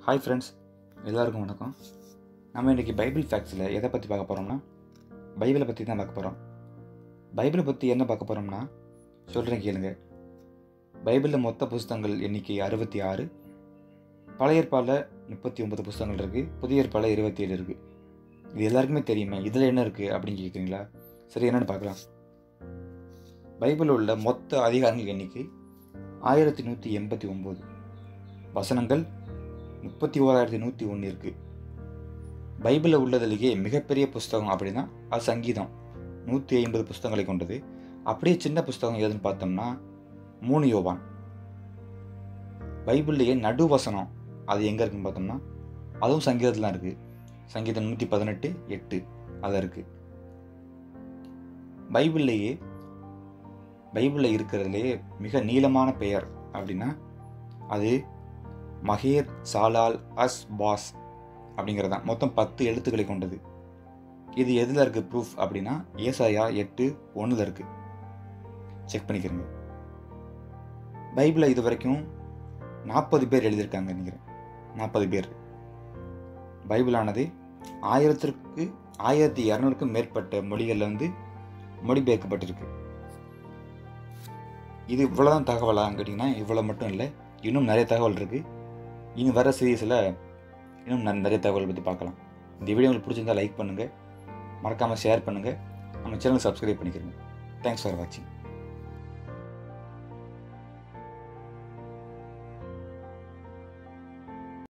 Hi friends, எல்லாருக்கும் வணக்கம். நம்ம இன்றைக்கி பைபிள் ஃபேக்ட்ஸில் எதை பற்றி பார்க்க போகிறோம்னா பைபிளை பற்றி தான் பார்க்க போகிறோம். பைபிளை பற்றி என்ன பார்க்க போகிறோம்னா சொல்கிறேன் கேளுங்க. பைபிளில் மொத்த புஸ்தகங்கள் எண்ணிக்கை 66. பழைய ஏற்பாடில் 39 புஸ்தகங்கள் இருக்குது, புதிய ஏற்பாடில் 27 இருக்குது. இது எல்லாருக்குமே தெரியுமே. இதில் என்ன இருக்குது அப்படின்னு கேட்குறீங்களா? சரி, என்னென்னு பார்க்கலாம். பைபிளில் உள்ள மொத்த அதிகாரங்கள் எண்ணிக்கை 1189. வசனங்கள் 31,101 இருக்குது. பைபிளில் உள்ளதுலேயே மிகப்பெரிய புஸ்தகம் அப்படின்னா அது சங்கீதம், 150 புஸ்தகங்களை கொண்டது. அப்படியே சின்ன புஸ்தகம் எதுன்னு பார்த்தோம்னா 3 யோவான். பைபிள்லேயே நடுவசனம் அது எங்கே இருக்குன்னு பார்த்தோம்னா அதுவும் சங்கீதத்தில் தான் இருக்குது. சங்கீதம் 118:8 அது இருக்குது. பைபிளில் இருக்கிறதுலேயே மிக நீளமான பெயர் அப்படின்னா அது மகேர் சாலால் அஸ் பாஸ் அப்படிங்கிறது தான். மொத்தம் 10 எழுத்துக்களை கொண்டது. இது எதில் இருக்குது ப்ரூஃப் அப்படின்னா ஏசாயா 8:1 இருக்குது. செக் பண்ணிக்கிறேங்க. பைபிளில் இது வரைக்கும் 40 பேர் எழுதியிருக்காங்க நினைக்கிறேன். 40 பேர். பைபிளானது 1200க்கும் மேற்பட்ட மொழிகளில் மொழிபெயர்க்கப்பட்டிருக்கு. இது இவ்வளோதான் தகவலான்னு கேட்டிங்கன்னா இவ்வளோ மட்டும் இல்லை, இன்னும் நிறைய தகவல் இருக்குது. இன்னும் வர சீரீஸில் இன்னும் நிறைய தகவல் பற்றி பார்க்கலாம். இந்த வீடியோ உங்களுக்கு பிடிச்சிருந்தால் லைக் பண்ணுங்கள், மறக்காமல் ஷேர் பண்ணுங்கள், நம்ம சேனல் சப்ஸ்கிரைப் பண்ணிக்கிறேங்க. தேங்க்ஸ் ஃபார் வாட்சிங்.